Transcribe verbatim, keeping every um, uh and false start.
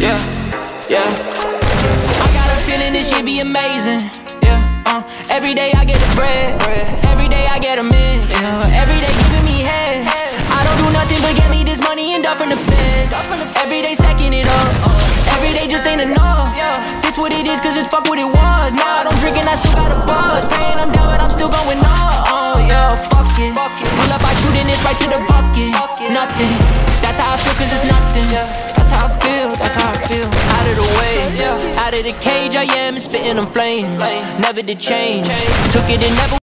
Yeah, yeah. I got a feeling this shit be amazing. Yeah, uh, every day I get the bread, every day I get a man. Yeah, every day giving me head. I don't do nothing but get me this money and duck from the feds. Every day stacking it up, every day just ain't enough. This what it is, cause it's fuck what it was. Now I don't drink and I still got a buzz. Praying I'm down but I'm still going up. Oh yeah, fuck it. Pull up, I shoot and it's right to the bucket. Nothing, that's how I feel cause it's nothing. That's how I feel, that's how I feel. Out of the way, out of the cage I am, spitting on flames. Never to change, took it and never